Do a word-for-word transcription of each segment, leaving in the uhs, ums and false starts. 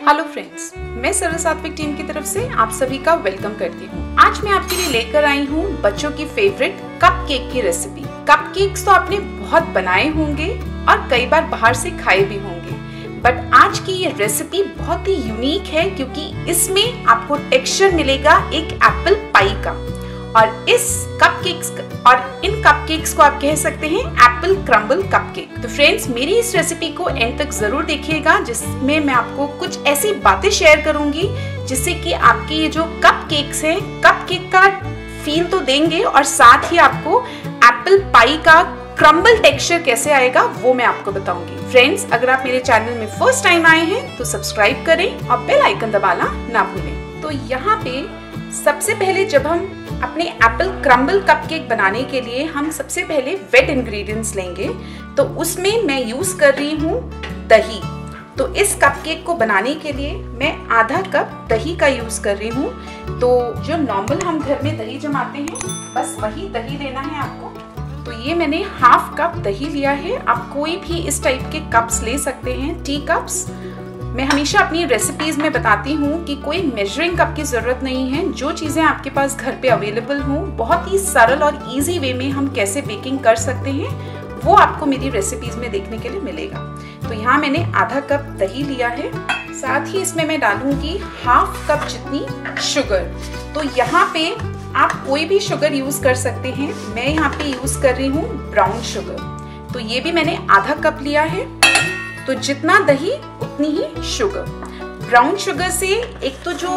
Hello friends, मैं सर्व सात्विक team की तरफ से आप सभी का वेलकम करती हूँ। आज मैं आपके लिए लेकर आई हूँ बच्चों की फेवरेट कप केक की रेसिपी। कप केक्स तो आपने बहुत बनाए होंगे और कई बार बाहर से खाए भी होंगे, बट आज की ये रेसिपी बहुत ही यूनिक है क्योंकि इसमें आपको टेक्सचर मिलेगा एक एप्पल पाई का। और इस कपकेक्स और इन कपकेक्स को आप कह सकते हैं एप्पल क्रम्बल कपकेक। तो फ्रेंड्स, मेरी इस रेसिपी को एंड तक जरूर देखिएगा, जिसमें मैं आपको कुछ ऐसी बातें शेयर करूंगी जिससे कि आपके ये जो कपकेक्स हैं कपकेक का फील तो देंगे और साथ ही आपको एप्पल पाई का क्रम्बल टेक्सचर कैसे आएगा वो मैं आपको बताऊंगी। फ्रेंड्स, अगर आप मेरे चैनल में फर्स्ट टाइम आए हैं तो सब्सक्राइब करें और बेल आइकन दबाना ना भूलें। तो यहाँ पे सबसे पहले जब हम अपने एप्पल क्रम्बल कपकेक बनाने के लिए हम सबसे पहले वेट इंग्रेडिएंट्स लेंगे, तो उसमें मैं यूज कर रही हूँ दही। तो इस कपकेक को बनाने के लिए मैं आधा कप दही का यूज कर रही हूँ। तो जो नॉर्मल हम घर में दही जमाते हैं बस वही दही लेना है आपको। तो ये मैंने हाफ कप दही लिया है। आप कोई भी इस टाइप के कप्स ले सकते हैं, टी कप्स। मैं हमेशा अपनी रेसिपीज में बताती हूँ कि कोई मेजरिंग कप की जरूरत नहीं है। जो चीजें आपके पास घर पे अवेलेबल हों, बहुत ही सरल और इजी वे में हम कैसे बेकिंग कर सकते हैं वो आपको मेरी रेसिपीज में देखने के लिए मिलेगा। तो यहाँ मैंने आधा कप दही लिया है, साथ ही इसमें मैं डालूंगी हाफ कप जितनी शुगर। तो यहाँ पे आप कोई भी शुगर यूज कर सकते हैं। मैं यहाँ पे यूज कर रही हूँ ब्राउन शुगर। तो ये भी मैंने आधा कप लिया है। तो जितना दही उतनी ही शुगर। ब्राउन शुगर से एक तो जो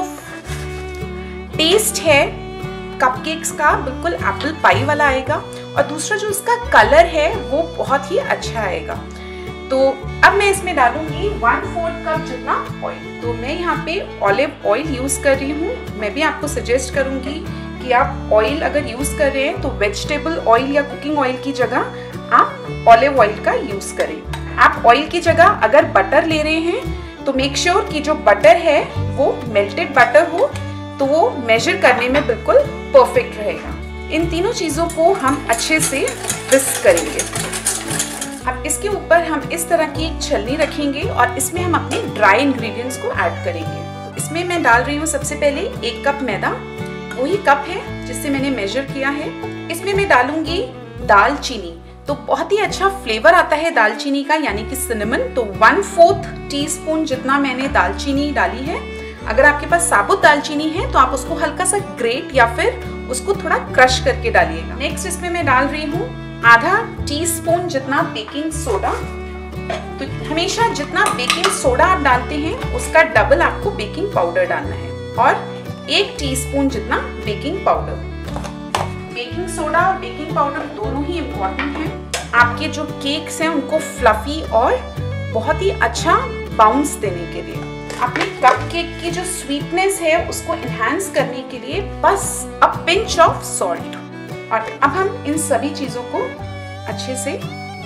टेस्ट है कपकेक्स का बिल्कुल एप्पल पाई वाला आएगा, और दूसरा जो इसका कलर है वो बहुत ही अच्छा आएगा। तो अब मैं इसमें डालूंगी वन फोर्थ कप जितना ऑयल। तो मैं यहाँ पे ऑलिव ऑयल यूज कर रही हूँ। मैं भी आपको सजेस्ट करूंगी कि आप ऑयल अगर यूज कर रहे हैं तो वेजिटेबल ऑयल या कुकिंग ऑयल की जगह आप ऑलिव ऑयल का यूज करें। आप ऑयल की जगह अगर बटर ले रहे हैं तो मेक श्योर sure कि जो बटर है वो मेल्टेड बटर हो, तो वो मेजर करने में बिल्कुल परफेक्ट रहेगा। इन तीनों चीजों को हम अच्छे से विस्क करेंगे। अब इसके ऊपर हम इस तरह की एक छलनी रखेंगे और इसमें हम अपने ड्राई इंग्रेडिएंट्स को ऐड करेंगे। तो इसमें मैं डाल रही हूँ सबसे पहले एक कप मैदा, वही कप है जिससे मैंने मेजर किया है। इसमें मैं डालूंगी दालचीनी। तो बहुत ही अच्छा फ्लेवर आता है दालचीनी का, यानी कि सिनेमन। तो वन फोर्थ टीस्पून जितना मैंने दालचीनी डाली है। अगर आपके पास साबुत दालचीनी है तो आप उसको हल्का सा ग्रेट या फिर उसको थोड़ा क्रश करके डालिएगा। नेक्स्ट इसमें मैं डाल रही हूँ आधा टीस्पून जितना बेकिंग सोडा। तो हमेशा जितना बेकिंग सोडा आप डालते हैं उसका डबल आपको बेकिंग पाउडर डालना है, और एक टीस्पून जितना बेकिंग पाउडर। बेकिंग सोडा और बेकिंग पाउडर दोनों ही इम्पोर्टेंट हैं आपके जो केक्स हैं उनको फ्लफी और बहुत ही अच्छा बाउंस देने के लिए। अपने कप केक की जो स्वीटनेस है उसको एनहांस करने के लिए बस अ पिंच ऑफ सॉल्ट। और अब हम इन सभी चीजों को अच्छे से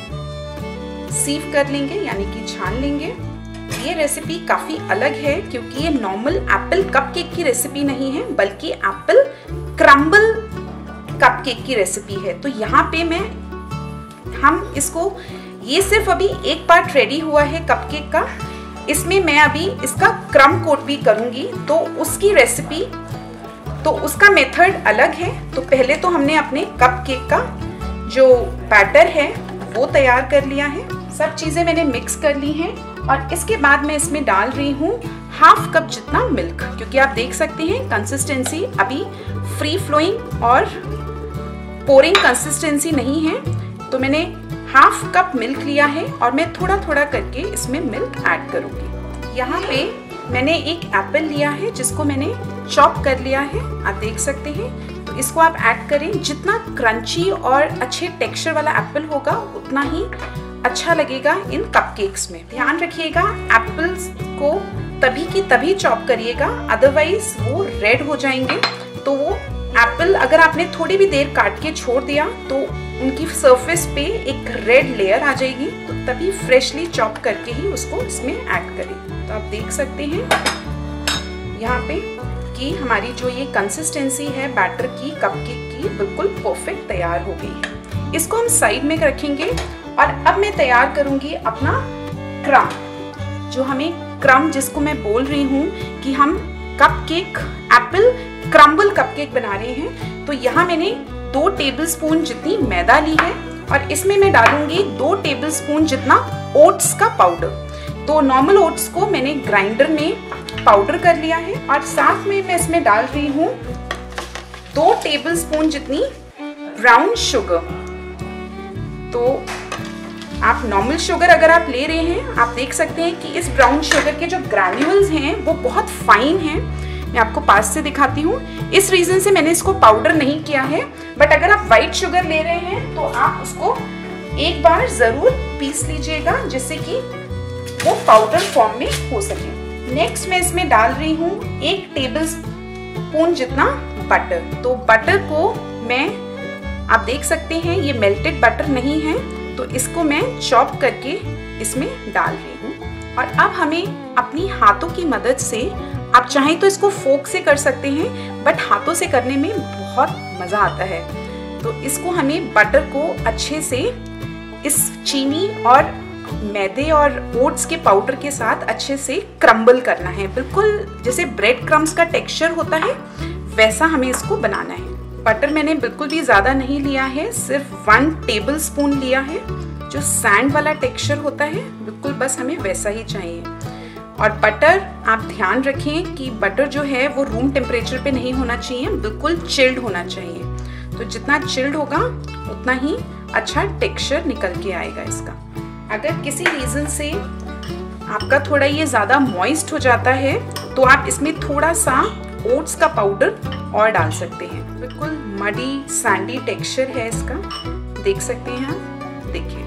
सीव कर लेंगे, यानी कि छान लेंगे। ये रेसिपी काफी अलग है क्योंकि ये नॉर्मल एप्पल कप केक की रेसिपी नहीं है, बल्कि एप्पल क्रम्बल कपकेक की रेसिपी है। तो यहाँ पे मैं हम इसको ये सिर्फ अभी एक पार्ट रेडी हुआ है कपकेक का, इसमें मैं अभी इसका क्रम कोट भी करूंगी। तो उसकी रेसिपी तो उसका मेथड अलग है। तो पहले तो हमने अपने कपकेक का जो बैटर है वो तैयार कर लिया है। सब चीजें मैंने मिक्स कर ली हैं और इसके बाद मैं इसमें डाल रही हूँ हाफ कप जितना मिल्क, क्योंकि आप देख सकते हैं कंसिस्टेंसी अभी फ्री फ्लोइंग और पोरिंग कंसिस्टेंसी नहीं है। तो मैंने हाफ कप मिल्क लिया है और मैं थोड़ा थोड़ा करके इसमें मिल्क ऐड करूंगी। यहाँ पे मैंने एक एप्पल लिया है जिसको मैंने चॉप कर लिया है, आप देख सकते हैं। तो इसको आप ऐड करें। जितना क्रंची और अच्छे टेक्सचर वाला एप्पल होगा उतना ही अच्छा लगेगा इन कपकेक्स में। ध्यान रखिएगा एप्पल्स को तभी की तभी चॉप करिएगा, अदरवाइज वो रेड हो जाएंगे। तो वो एप्पल अगर आपने थोड़ी भी देर काट के छोड़ दिया तो उनकी सरफेस पे एक रेड लेयर आ जाएगी। तो तभी फ्रेशली चॉप करके ही उसको इसमें ऐड करें। तो आप देख सकते हैं यहाँ पे कि हमारी जो ये कंसिस्टेंसी है बैटर की कपकेक की बिल्कुल परफेक्ट तैयार हो गई है। इसको हम साइड में रखेंगे और अब मैं तैयार करूंगी अपना क्रम। जो हमें क्रम्ब जिसको मैं बोल रही हूँ कि हम कपकेक एप्पल क्रम्बल कपकेक बना रहे हैं। तो यहाँ मैंने दो टेबलस्पून जितनी मैदा ली है और इसमें मैं डालूंगी दो टेबलस्पून जितना ओट्स का पाउडर। तो नॉर्मल ओट्स को मैंने ग्राइंडर में पाउडर कर लिया है और साथ में मैं इसमें डाल रही हूँ दो टेबलस्पून जितनी ब्राउन शुगर। तो आप नॉर्मल शुगर अगर आप ले रहे हैं, आप देख सकते हैं कि इस ब्राउन शुगर के जो ग्रैन्यूल्स हैं वो बहुत फाइन हैं। मैं आपको पास से दिखाती हूँ। इस रीजन से मैंने इसको पाउडर नहीं किया है, बट अगर आप वाइट शुगर ले रहे हैं तो आप उसको एक बार जरूर पीस लीजिएगा जिससे कि वो पाउडर फॉर्म में हो सके। नेक्स्ट मैं इसमें डाल रही हूँ एक टेबल स्पून जितना बटर। तो बटर को मैं, आप देख सकते हैं ये मेल्टेड बटर नहीं है, तो इसको मैं चॉप करके इसमें डाल रही हूँ। और अब हमें अपनी हाथों की मदद से, आप चाहें तो इसको फोक से कर सकते हैं, बट हाथों से करने में बहुत मज़ा आता है। तो इसको हमें बटर को अच्छे से इस चीनी और मैदे और ओट्स के पाउडर के साथ अच्छे से क्रम्बल करना है। बिल्कुल जैसे ब्रेड क्रम्स का टेक्सचर होता है वैसा हमें इसको बनाना है। बटर मैंने बिल्कुल भी ज़्यादा नहीं लिया है, सिर्फ वन टेबल स्पून लिया है। जो सैंड वाला टेक्सचर होता है बिल्कुल बस हमें वैसा ही चाहिए। और बटर आप ध्यान रखें कि बटर जो है वो रूम टेम्परेचर पे नहीं होना चाहिए, बिल्कुल चिल्ड होना चाहिए। तो जितना चिल्ड होगा उतना ही अच्छा टेक्सचर निकल के आएगा इसका। अगर किसी रीज़न से आपका थोड़ा ये ज़्यादा मॉइस्ट हो जाता है तो आप इसमें थोड़ा सा ओट्स का पाउडर और डाल सकते हैं। बिल्कुल मडी सैंडी टेक्सचर है इसका, देख सकते हैं आप, देखिए।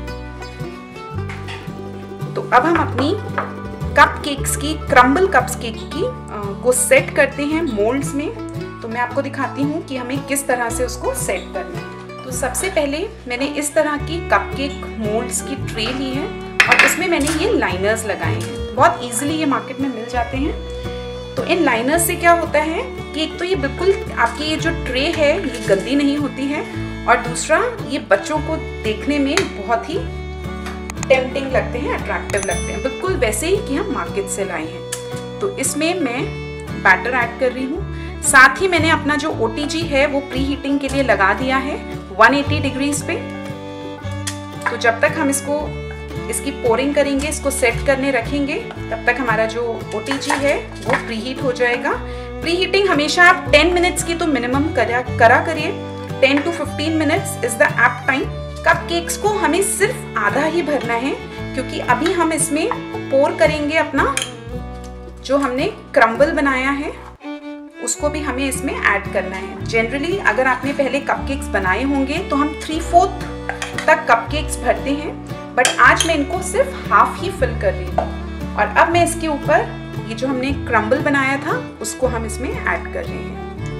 तो अब हम अपनी कपकेक्स की, क्रम्बल कपकेक की आ, को सेट करते हैं मोल्ड्स में। तो मैं आपको दिखाती हूँ कि हमें किस तरह से उसको सेट करना है। तो सबसे पहले मैंने इस तरह की कपकेक मोल्ड्स की ट्रे ली है और इसमें मैंने ये लाइनर्स लगाए हैं। बहुत इजीली ये मार्केट में मिल जाते हैं। तो इन लाइनर्स से क्या होता है कि एक तो ये बिल्कुल आपकी ये जो ट्रे है ये गंदी नहीं होती है, और दूसरा ये बच्चों को देखने में बहुत ही टेम्पटिंग लगते हैं, अट्रैक्टिव लगते हैं, बिल्कुल वैसे ही कि हम मार्केट से लाए हैं। तो इसमें मैं बैटर ऐड कर रही हूँ। साथ ही मैंने अपना जो ओ टी जी है वो प्री हीटिंग के लिए लगा दिया है वन एटी डिग्रीज पे। तो जब तक हम इसको इसकी पोरिंग करेंगे, इसको सेट करने रखेंगे, तब तक हमारा जो ओ टी जी है वो प्री हीट हो जाएगा। प्री हीटिंग हमेशा आप टेन मिनट्स की तो मिनिमम करा करा करिए। Ten to fifteen minutes is the apt time. Cupcakes को हमें सिर्फ आधा ही भरना है क्योंकि अभी हम इसमें पोर करेंगे अपना जो हमने क्रम्बल बनाया है, उसको भी हमें इसमें ऐड करना है। जनरली अगर आपने पहले कपकेक्स बनाए होंगे तो हम थ्री फोर्थ तक कपकेक्स भरते हैं, बट आज मैं इनको सिर्फ हाफ ही फिल कर रही हूँ। और अब मैं इसके ऊपर ये जो हमने क्रम्बल बनाया था उसको हम इसमें ऐड कर रहे हैं।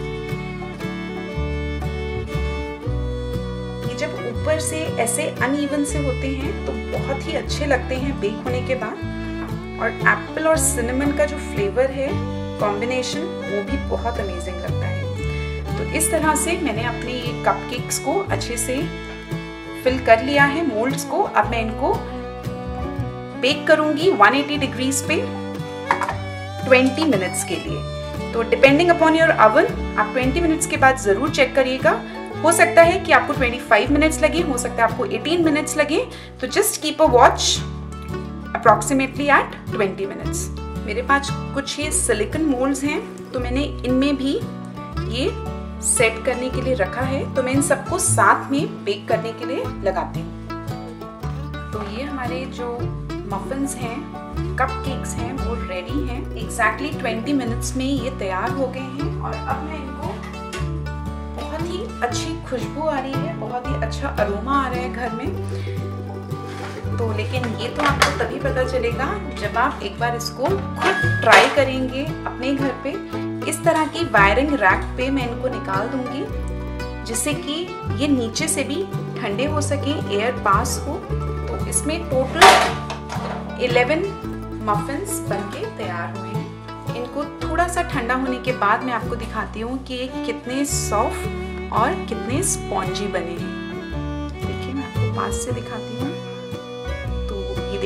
ये जब ऊपर से ऐसे अनइवन से होते हैं तो बहुत ही अच्छे लगते हैं बेक होने के बाद। और एप्पल और सिनेमन का जो फ्लेवर है कॉम्बिनेशन वो भी बहुत अमेजिंग लगता है। तो इस तरह से मैंने अपने ये कपकेक्स को अच्छे से फिल कर लिया है मोल्ड्स को। अब मैं इनको बेक करूंगी वन एटी डिग्रीज पे ट्वेंटी मिनट्स के लिए। तो डिपेंडिंग अपॉन योर ओवन आप ट्वेंटी मिनट्स के बाद जरूर चेक करिएगा। हो सकता है कि आपको ट्वेंटी फाइव मिनट्स लगे, हो सकता है आपको एटीन मिनट्स लगे। तो just keep a watch approximately at twenty minutes. मेरे पास कुछ ये सिलिकॉन मोल्ड्स हैं तो मैंने इनमें भी ये सेट करने के लिए रखा है। तो मैं इन सबको साथ में बेक करने के लिए लगाती हूँ। तो ये हमारे जो मफिन्स हैं, कपकेक्स हैं, वो रेडी हैं। एग्जैक्टली ट्वेंटी मिनट्स में ये तैयार हो गए हैं। और अब मैं इनको, बहुत ही अच्छी खुशबू आ रही है, बहुत ही अच्छा अरोमा आ रहा है घर में। तो लेकिन ये तो आपको तभी पता चलेगा जब आप एक बार इसको खुद ट्राई करेंगे अपने घर पे। इस तरह की वायरिंग रैक पे मैं इनको निकाल दूंगी जिससे कि ये नीचे से भी ठंडे हो सके, एयर पास हो। तो इसमें टोटल इलेवन मफिन्स बनके तैयार हुए हैं। इनको थोड़ा सा ठंडा होने के बाद मैं आपको दिखाती हूँ कि ये कितने सॉफ्ट और कितने स्पॉन्जी बने हैं। देखिए मैं आपको पास से दिखाती हूँ। तो ये देखिए जो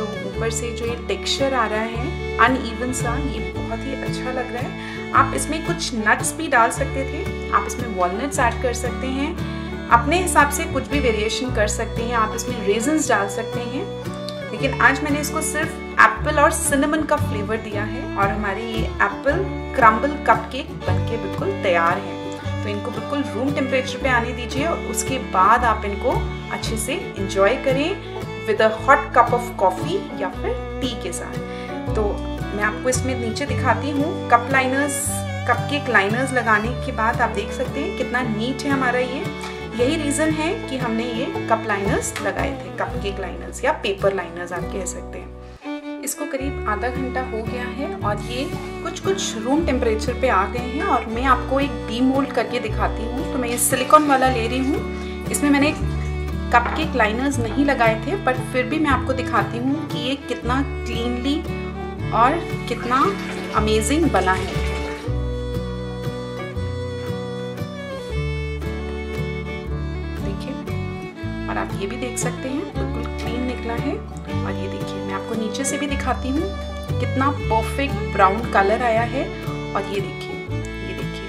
जो ऊपर से जो ये टेक्सचर आ रहा है अनइवन सा, ये बहुत ही अच्छा लग रहा है। आप इसमें कुछ नट्स भी डाल सकते थे, आप इसमें वॉलनट्स ऐड कर सकते हैं, अपने हिसाब से कुछ भी वेरिएशन कर सकते हैं। आप इसमें रेजन्स डाल सकते हैं, लेकिन आज मैंने इसको सिर्फ एप्पल और सिनेमन का फ्लेवर दिया है और हमारे ये एप्पल क्रम्बल कपकेक बनके बिल्कुल तैयार है। तो इनको बिल्कुल रूम टेम्परेचर पे आने दीजिए और उसके बाद आप इनको अच्छे से एंजॉय करें with a hot cup of coffee या फिर टी के साथ। तो मैं आपको इसमें नीचे दिखाती हूँ कप लाइनर्स, कपकेक लाइनर्स लगाने के बाद आप देख सकते हैं कितना नीट है हमारा ये। यही रीज़न है कि हमने ये कप लाइनर्स लगाए थे, कपकेक लाइनर्स या पेपर लाइनर्स आप कह सकते हैं। इसको करीब आधा घंटा हो गया है और ये कुछ कुछ रूम टेम्परेचर पे आ गए हैं और मैं आपको एक डीमोल्ड करके दिखाती हूँ। तो मैं ये सिलिकॉन वाला ले रही हूँ, इसमें मैंने कपकेक लाइनर्स नहीं लगाए थे, बट फिर भी मैं आपको दिखाती हूँ कि ये कितना क्लीनली और कितना अमेजिंग बना है। और आप ये भी देख सकते हैं बिल्कुल क्लीन निकला है। और ये देखिए मैं आपको नीचे से भी दिखाती हूँ कितना परफेक्ट ब्राउन कलर आया है। और ये देखिए, ये देखिए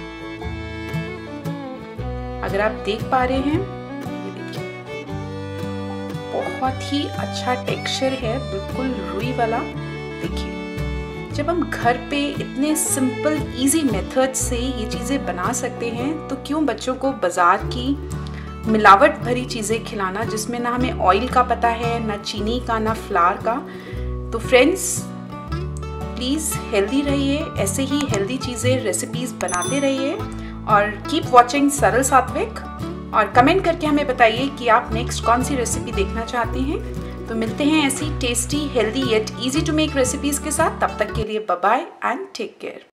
अगर आप देख पा रहे हैं, ये देखिए बहुत ही अच्छा टेक्सचर है, बिल्कुल रुई वाला। देखिए जब हम घर पे इतने सिंपल इजी मेथड से ये चीज़ें बना सकते हैं तो क्यों बच्चों को बाज़ार की मिलावट भरी चीज़ें खिलाना जिसमें ना हमें ऑयल का पता है, ना चीनी का, ना फ्लावर का। तो फ्रेंड्स प्लीज़ हेल्दी रहिए, ऐसे ही हेल्दी चीज़ें रेसिपीज़ बनाते रहिए और कीप वॉचिंग सरल सात्विक। और कमेंट करके हमें बताइए कि आप नेक्स्ट कौन सी रेसिपी देखना चाहते हैं। तो मिलते हैं ऐसी tasty, healthy yet easy to make recipes के साथ। तब तक के लिए bye bye and take care.